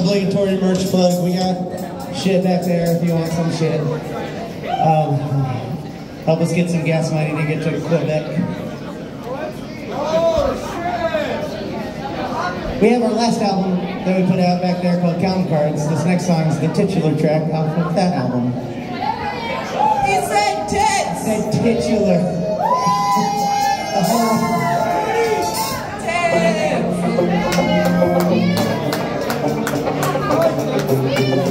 Obligatory merch plug. We got shit back there if you want some shit. Help us get some gas money to get to Quebec. We have our last album that we put out back there called Countin Cards. This next song is the titular track off of that album. He said tits! He said titular. Tits!